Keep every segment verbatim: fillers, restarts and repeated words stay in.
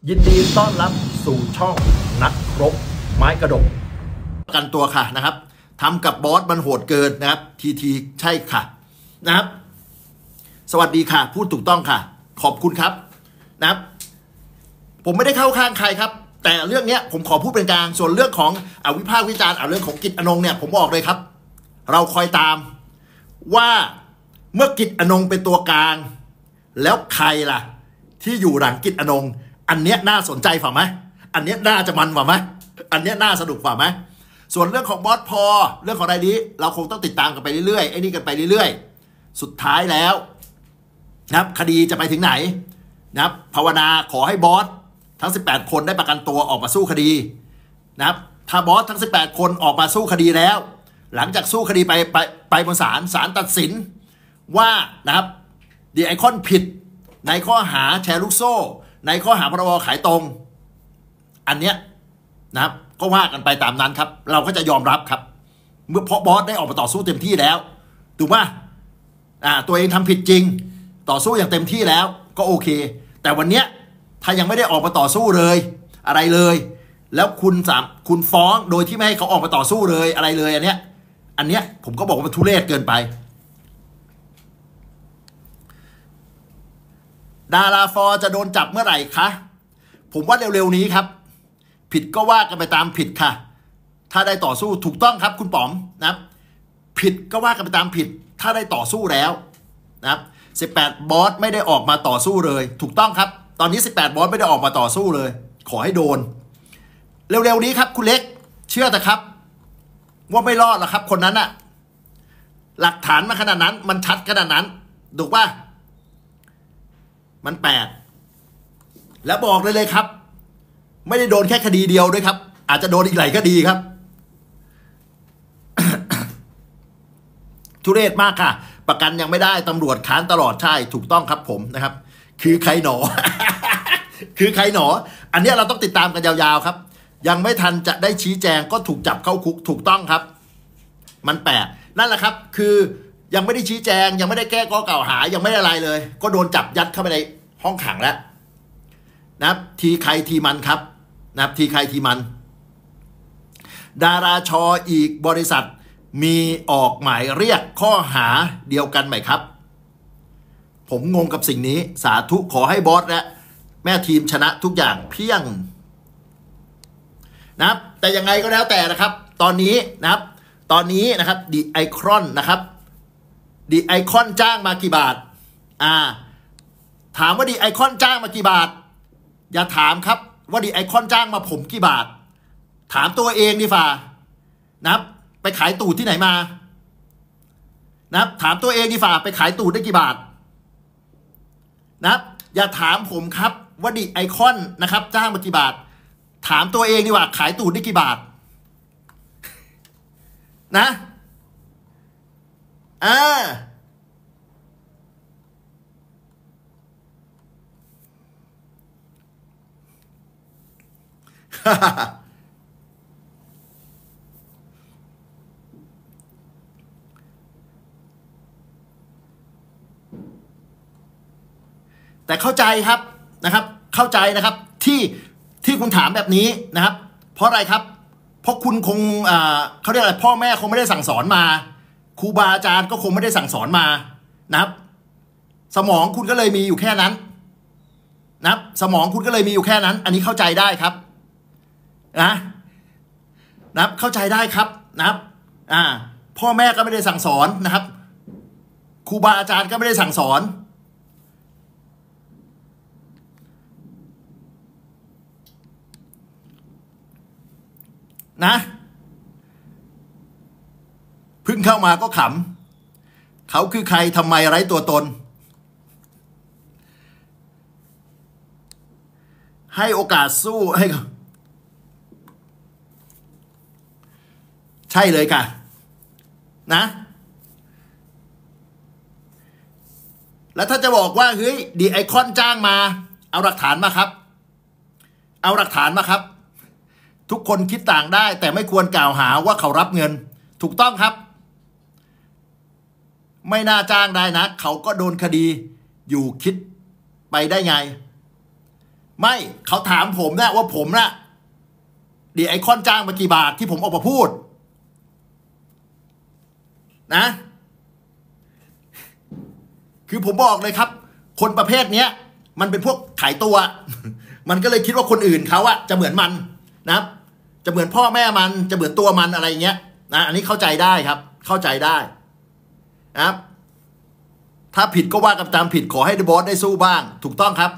ยินดีต้อนรับสู่ช่องนักรบไม้กระดกประกันตัวค่ะนะครับทำกับบอสมันโหดเกินนะครับทีทีใช่ค่ะนะครับสวัสดีค่ะพูดถูกต้องค่ะขอบคุณครับนะครับผมไม่ได้เข้าข้างใครครับแต่เรื่องนี้ผมขอพูดเป็นกลางส่วนเรื่องของอวิพากษ์วิจารณ์เอาเรื่องของกิจอนงเนี่ยผมบอกเลยครับเราคอยตามว่าเมื่อกิจอนงเป็นตัวกลางแล้วใครล่ะที่อยู่หลังกิจอนงอันเนี้ยน่าสนใจฝ่าไหมอันเนี้ยน่าจะมันฝ่าไหมอันเนี้ยน่าสนุกฝ่าไหมส่วนเรื่องของบอสพอเรื่องของอะไรนี้เราคงต้องติดตามกันไปเรื่อยๆไอ้นี่กันไปเรื่อยๆสุดท้ายแล้วนะครับคดีจะไปถึงไหนนะครับภาวนาขอให้บอสทั้งสิบแปดคนได้ประกันตัวออกมาสู้คดีนะครับถ้าบอสทั้งสิบแปดคนออกมาสู้คดีแล้วหลังจากสู้คดีไปไปไปบนศาลศาลตัดสินว่านะครับดีไอคอนผิดในข้อหาแชร์ลูกโซ่ในข้อหาพรบขายตรงอันเนี้ยนะครับก็ว่ากันไปตามนั้นครับเราก็จะยอมรับครับเมื่อเพราะบอสได้ออกมาต่อสู้เต็มที่แล้วถูกป่ะอ่าตัวเองทำผิดจริงต่อสู้อย่างเต็มที่แล้วก็โอเคแต่วันเนี้ยถ้ายังไม่ได้ออกมาต่อสู้เลยอะไรเลยแล้วคุณสามคุณฟ้องโดยที่ไม่ให้เขาออกมาต่อสู้เลยอะไรเลยอันเนี้ยอันเนี้ยผมก็บอกว่ามันทุเรศเกินไปดาราฟอร์จะโดนจับเมื่อไหร่คะผมว่าเร็วๆนี้ครับผิดก็ว่ากันไปตามผิดค่ะถ้าได้ต่อสู้ถูกต้องครับคุณป๋อมนะครับผิดก็ว่ากันไปตามผิดถ้าได้ต่อสู้แล้วนะครับสิบแปดบอสไม่ได้ออกมาต่อสู้เลยถูกต้องครับตอนนี้สิบแปดบอสไม่ได้ออกมาต่อสู้เลยขอให้โดนเร็วๆนี้ครับคุณเล็กเชื่อแต่ครับว่าไม่รอดหรอกครับคนนั้นอะหลักฐานมาขนาดนั้นมันชัดขนาดนั้นถูกป่ะมันแปดแล้วบอกเลยเลยครับไม่ได้โดนแค่คดีเดียวด้วยครับอาจจะโดนอีกหลายคดีครับ ทุเรศมากค่ะประกันยังไม่ได้ตำรวจค้านตลอดใช่ถูกต้องครับผมนะครับคือใครหนอ คือใครหนออันนี้เราต้องติดตามกันยาวๆครับยังไม่ทันจะได้ชี้แจงก็ถูกจับเข้าคุกถูกต้องครับมันแปดนั่นแหละครับคือยังไม่ได้ชี้แจงยังไม่ได้แก้ข้อกล่าวหายังไม่ได้อะไรเลยก็โดนจับยัดเข้าไปในห้องขังแล้วนะครับทีใครทีมันครับนะครับทีใครทีมันดาราชออีกบริษัทมีออกหมายเรียกข้อหาเดียวกันไหมครับผมงงกับสิ่งนี้สาธุขอให้บอสและแม่ทีมชนะทุกอย่างเพียงนะครับแต่ยังไงก็แล้วแต่นะครับตอนนี้นะครับตอนนี้นะครับดีไอคอนนะครับดีไอคอนจ้างมากี่บาทอ่าถามว่าดีไอคอนจ้างมากี่บาทอย่าถามครับว่าดีไอคอนจ้างมาผมกี่บาทถามตัวเองดิฝ่านะครับไปขายตูดที่ไหนมานะครับถามตัวเองดิฝ่าไปขายตูดได้กี่บาทนะครับอย่าถามผมครับว่าดีไอคอนนะครับจ้างมากี่บาทถามตัวเองดีกว่าขายตูดได้กี่บาทนะอ่าแต่เข้าใจครับนะครับเข้าใจนะครับที่ที่คุณถามแบบนี้นะครับเพราะอะไรครับเพราะคุณคงอ่าเขาเรียกอะไรพ่อแม่คงไม่ได้สั่งสอนมาครูบาอาจารย์ก็คงไม่ได้สั่งสอนมานะครับสมองคุณก็เลยมีอยู่แค่นั้นนะครับสมองคุณก็เลยมีอยู่แค่นั้นอันนี้เข้าใจได้ครับนะนะครับเข้าใจได้ครับนะครับอ่าพ่อแม่ก็ไม่ได้สั่งสอนนะครับครูบาอาจารย์ก็ไม่ได้สั่งสอนนะเพิ่งเข้ามาก็ขำเขาคือใครทำไมไร้ตัวตนให้โอกาสสู้ให้ใช่เลยค่ะนะแล้วถ้าจะบอกว่าเฮ้ยดีไอคอนจ้างมาเอาหลักฐานมาครับเอาหลักฐานมาครับทุกคนคิดต่างได้แต่ไม่ควรกล่าวหาว่าเขารับเงินถูกต้องครับไม่น่าจ้างได้นะเขาก็โดนคดีอยู่คิดไปได้ไงไม่เขาถามผมนะว่าผมนะดีไอคอนจ้างมากี่บาทที่ผมออกมาพูดนะคือผมบอกเลยครับคนประเภทเนี้ยมันเป็นพวกขายตัว มันก็เลยคิดว่าคนอื่นเขาอะจะเหมือนมันนะครับจะเหมือนพ่อแม่มันจะเหมือนตัวมันอะไรเงี้ยนะอันนี้เข้าใจได้ครับเข้าใจได้นะครับถ้าผิดก็ว่ากันตามผิดขอให้บอสได้สู้บ้างถูกต้องครับ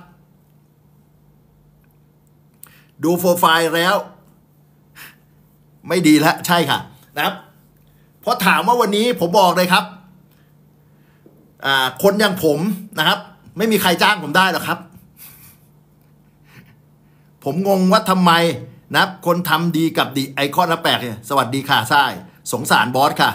ดูโปรไฟล์แล้วไม่ดีแล้วใช่ค่ะนะครับเพราะถามว่าวันนี้ผมบอกเลยครับอ่าคนอย่างผมนะครับไม่มีใครจ้างผมได้หรอกครับผมงงว่าทำไมนะครับคนทำดีกับดีไอคอนแล้วแปลกเนี่ยสวัสดีค่ะใช่สงสารบอสค่ะ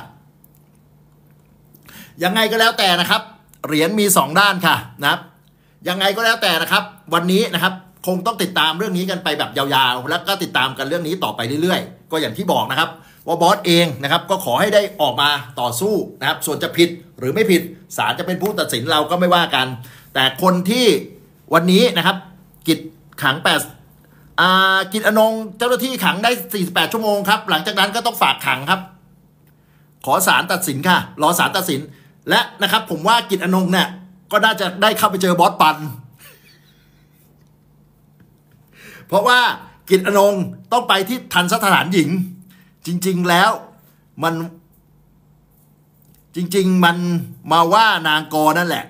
ยังไงก็แล้วแต่นะครับเหรียญมีสองด้านค่ะนะครับยังไงก็แล้วแต่นะครับวันนี้นะครับคงต้องติดตามเรื่องนี้กันไปแบบยาวๆแล้วก็ติดตามกันเรื่องนี้ต่อไปเรื่อยๆก็อย่างที่บอกนะครับว่าบอสเองนะครับก็ขอให้ได้ออกมาต่อสู้นะครับส่วนจะผิดหรือไม่ผิดศาลจะเป็นผู้ตัดสินเราก็ไม่ว่ากันแต่คนที่วันนี้นะครับกิจขังแปดอ่ากิจอนงเจ้าหน้าที่ขังได้สี่สิบแปดชั่วโมงครับหลังจากนั้นก็ต้องฝากขังครับขอศาลตัดสินค่ะรอศาลตัดสินและนะครับผมว่ากิจอนงเนี่ยก็น่าจะได้เข้าไปเจอบอสปันเพราะว่ากิจอนงต้องไปที่ทันสถานหญิงจริงๆแล้วมันจริงๆมันมาว่านางกอนั่นแหละ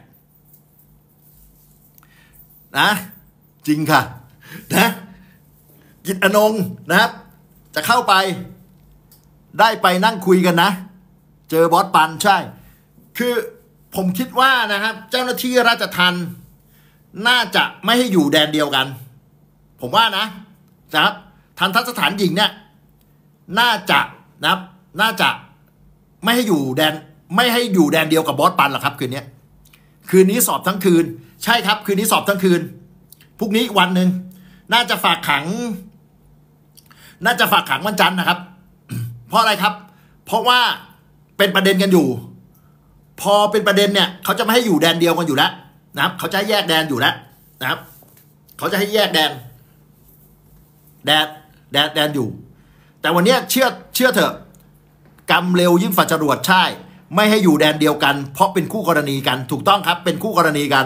นะจริงค่ะนะกิจอนงนะครับจะเข้าไปได้ไปนั่งคุยกันนะเจอบอสปันใช่คือผมคิดว่านะครับเจ้าหน้าที่ราชทัณฑ์น่าจะไม่ให้อยู่แดนเดียวกันผมว่านะนะครับทันทสถานหญิงเนี่ยน่าจะนะครับน่าจะไม่ให้อยู่แดนไม่ให้อยู่แดนเดียวกับบอสปันหรอกครับคืนนี้คืนนี้สอบทั้งคืนใช่ครับคืนนี้สอบทั้งคืนพรุ่งนี้วันหนึ่งน่าจะฝากขังน่าจะฝากขังวันจันทร์นะครับ เพราะอะไรครับเพราะว่าเป็นประเด็นกันอยู่พอเป็นประเด็นเนี่ยเขาจะไม่ให้อยู่แดนเดียวกันอยู่แล้วนะครับเขาจะให้แยกแดนอยู่แล้วนะครับเขาจะให้แยกแดนแดนแดนแดนอยู่แต่วันนี้เชื่อเชื่อเถอะกรรมเร็วยิ่งฝันจรวดใช่ไม่ให้อยู่แดนเดียวกันเพราะเป็นคู่กรณีกันถูกต้องครับเป็นคู่กรณีกัน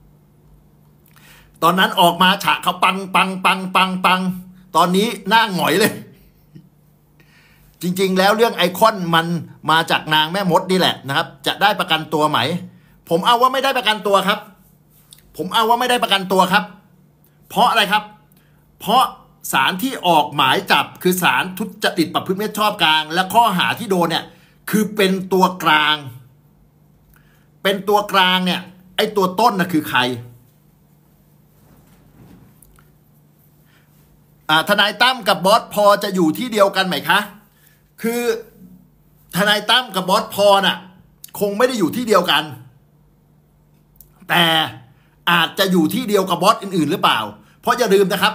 ตอนนั้นออกมาฉะเขาปังปังปังปังปังตอนนี้หน้าหงอยเลยจริงๆแล้วเรื่องไอคอนมันมาจากนางแม่มดนี่แหละนะครับจะได้ประกันตัวไหมผมเอาว่าไม่ได้ประกันตัวครับผมเอาว่าไม่ได้ประกันตัวครับเพราะอะไรครับเพราะศาลที่ออกหมายจับคือศาลทุจริตประพฤติมิชอบกลางและข้อหาที่โดนเนี่ยคือเป็นตัวกลางเป็นตัวกลางเนี่ยไอตัวต้นน่ะคือใครอ่าทนายตั้มกับบอสพอจะอยู่ที่เดียวกันไหมคะคือทนายตั้มกับบอสพอน่ะคงไม่ได้อยู่ที่เดียวกันแต่อาจจะอยู่ที่เดียวกับบอสอื่นๆหรือเปล่าเพราะอย่าลืมนะครับ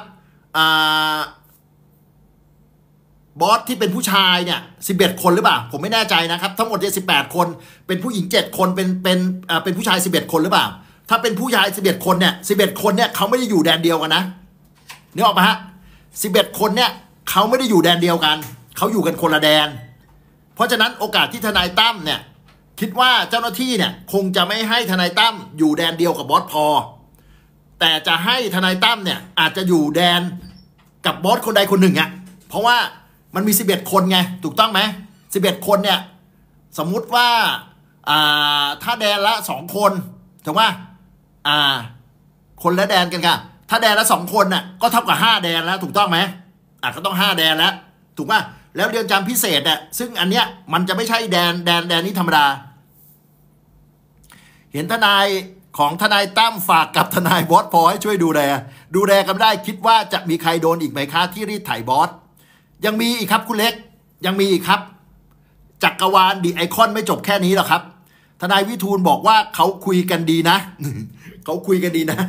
บอสที่เป็นผู้ชายเนี่ยสิบเอ็ดคนหรือเปล่าผมไม่แน่ใจนะครับทั้งหมดเนี่ยสิบแปดคนเป็นผู้หญิงเจ็ดคนเป็นเป็นอ่าเป็นผู้ชายสิบเอ็ดคนหรือเปล่าถ้าเป็นผู้ชายสิบเอ็ดคนเนี่ยสิบเอ็ดคนเนี่ยเขาไม่ได้อยู่แดนเดียวกันนะนึกออกปะฮะสิบเอ็ดคนเนี่ยเขาไม่ได้อยู่แดนเดียวกันเขาอยู่กันคนละแดนเพราะฉะนั้นโอกาสที่ทนายตั้มเนี่ยคิดว่าเจ้าหน้าที่เนี่ยคงจะไม่ให้ทนายตั้มอยู่แดนเดียวกับบอสพอแต่จะให้ทนายตั้มเนี่ยอาจจะอยู่แดนกับบอสคนใดคนหนึ่งอ่ะเพราะว่ามันมีสิบเอ็ดคนไงถูกต้องไหมสิบเอ็ดคนเนี่ยสมมุติว่าอ่าถ้าแดนละสองคนถูกไหมอ่าคนละแดนกันค่ะถ้าแดนละสองคนน่ะก็เท่ากับห้าแดนแล้วถูกต้องไหมอ่ะก็ต้องห้าแดนแล้วถูกป่ะแล้วเรือนจำพิเศษเนี่ยซึ่งอันเนี้ยมันจะไม่ใช่แดนแดนแดนนี้ธรรมดาเห็นทนายของทนายตั้มฝากกับทนายบอสพอให้ช่วยดูแลดูแลกันได้คิดว่าจะมีใครโดนอีกไหมคะที่รีดไถบอสยังมีอีกครับคุณเล็กยังมีอีกครับจักรวาลดีไอคอนไม่จบแค่นี้หรอกครับทนายวิทูลบอกว่าเขาคุยกันดีนะ เขาคุยกันดีนะ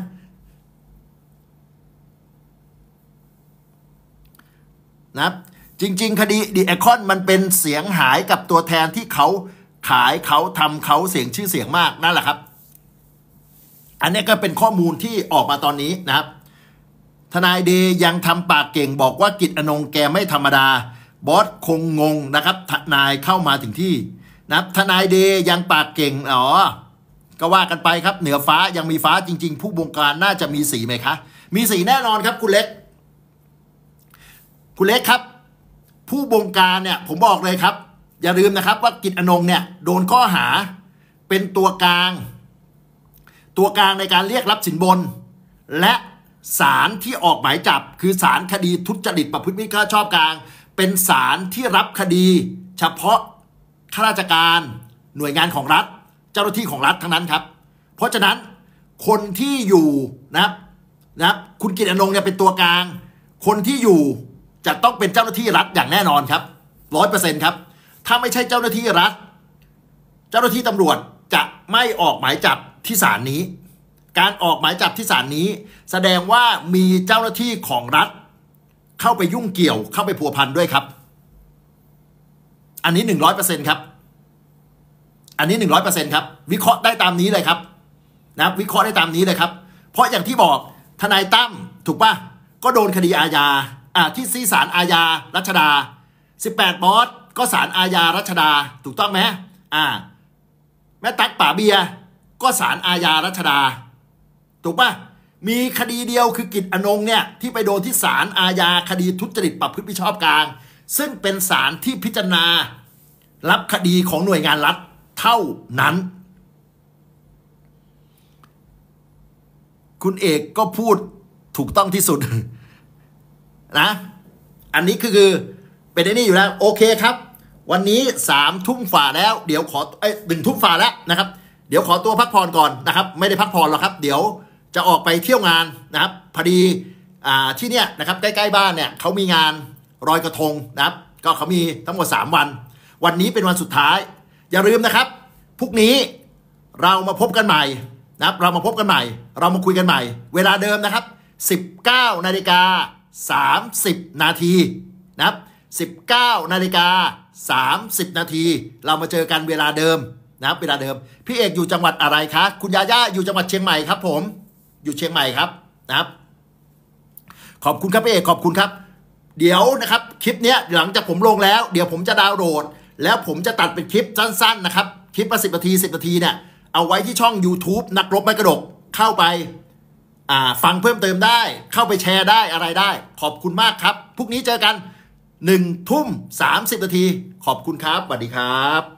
นะจริงๆคดีดีไอคอนมันเป็นเสียงหายกับตัวแทนที่เขาขายเขาทำเขาเสียงชื่อเสียงมากนั่นแหละครับอันนี้ก็เป็นข้อมูลที่ออกมาตอนนี้นะครับทนายเดยังทำปากเก่งบอกว่ากิจอนงแกไม่ธรรมดาบอสคงงงนะครับทนายเข้ามาถึงที่นะทนายเดยังปากเก่งอ๋อก็ว่ากันไปครับเหนือฟ้ายังมีฟ้าจริงๆผู้บงการน่าจะมีสีไหมคะมีสีแน่นอนครับคุณเล็กคุณเล็กครับผู้บงการเนี่ยผมบอกเลยครับอย่าลืมนะครับว่ากิจอนงเนี่ยโดนข้อหาเป็นตัวกลางตัวกลางในการเรียกรับสินบนและศาลที่ออกหมายจับคือศาลคดีทุจริตประพฤติมิชอบกลางเป็นศาลที่รับคดีเฉพาะข้าราชการหน่วยงานของรัฐเจ้าหน้าที่ของรัฐทั้งนั้นครับเพราะฉะนั้นคนที่อยู่นะครับนะครับคุณกิจอนงเนี่ยเป็นตัวกลางคนที่อยู่จะต้องเป็นเจ้าหน้าที่รัฐอย่างแน่นอนครับร้อยเปอร์เซ็นต์ครับถ้าไม่ใช่เจ้าหน้าที่รัฐเจ้าหน้าที่ตำรวจจะไม่ออกหมายจับที่ศาลนี้การออกหมายจับที่ศาลนี้แสดงว่ามีเจ้าหน้าที่ของรัฐเข้าไปยุ่งเกี่ยวเข้าไปพัวพันด้วยครับอันนี้หนึ่งร้อยเปอร์เซ็นต์ครับอันนี้หนึ่งร้อยเปอร์เซ็นต์ครับวิเคราะห์ได้ตามนี้เลยครับนะวิเคราะห์ได้ตามนี้เลยครับเพราะอย่างที่บอกทนายตั้มถูกป่ะก็โดนคดีอาญาอ่าที่ที่ศาลอาญารัชดาสิบแปดบอสก็ศาลอาญารัชดาถูกต้องไหมอ่าแม่ตั๊กป่าเบียก็ศาลอาญารัชดาถูกป่ะมีคดีเดียวคือกิจอนงเนี่ยที่ไปโดนที่ศาลอาญาคดีทุจริตประพฤติมิชอบกลางซึ่งเป็นศาลที่พิจารณารับคดีของหน่วยงานรัฐเท่านั้นคุณเอกก็พูดถูกต้องที่สุดนะอันนี้คือคือเป็นไอ้นี่อยู่แล้วโอเคครับวันนี้สามทุ่มฝ่าแล้วเดี๋ยวขอเอ้ยหนึ่งทุ่มฝ่าแล้วนะครับเดี๋ยวขอตัวพักผ่อนก่อนนะครับไม่ได้พักผ่อนหรอกครับเดี๋ยวจะออกไปเที่ยวงานนะครับพอดีอ่าที่เนี้ยนะครับใกล้ๆบ้านเนี่ยเขามีงานลอยกระทงนะครับก็เขามีทั้งหมดสามวันวันนี้เป็นวันสุดท้ายอย่าลืมนะครับพรุ่งนี้เรามาพบกันใหม่นะครับเรามาพบกันใหม่เรามาคุยกันใหม่เวลาเดิมนะครับสิบเก้านาฬิกาสามสิบนาทีนะครับสิบเก้านาฬิกาสามสิบนาทีเรามาเจอกันเวลาเดิมนะครับเวลาเดิมพี่เอกอยู่จังหวัดอะไรคะคุณยาย่าอยู่จังหวัดเชียงใหม่ครับผมอยู่เชียงใหม่ครับนะครับขอบคุณครับพี่เอกขอบคุณครับเดี๋ยวนะครับคลิปเนี้ยหลังจากผมลงแล้วเดี๋ยวผมจะดาวน์โหลดแล้วผมจะตัดเป็นคลิปสั้นๆนะครับคลิปละสิบนาทีสิบนาทีเนี่ยเอาไว้ที่ช่อง YouTube นักรบไม้กระดกเข้าไปอ่าฟังเพิ่มเติมได้เข้าไปแชร์ได้อะไรได้ขอบคุณมากครับพรุ่งนี้เจอกันหนึ่งทุ่มสามสิบนาทีขอบคุณครับสวัสดีครับ